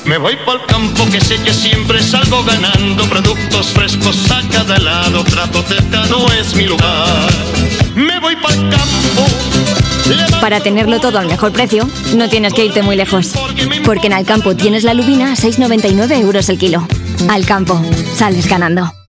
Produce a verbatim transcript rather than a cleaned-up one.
Me voy pa'l campo que sé que siempre salgo ganando. Productos frescos a cada lado, trato cercano es mi lugar. Me voy pa'l campo. Para tenerlo todo al mejor precio, no tienes que irte muy lejos. Porque en Alcampo tienes la lubina a seis noventa y nueve euros el kilo. Alcampo, sales ganando.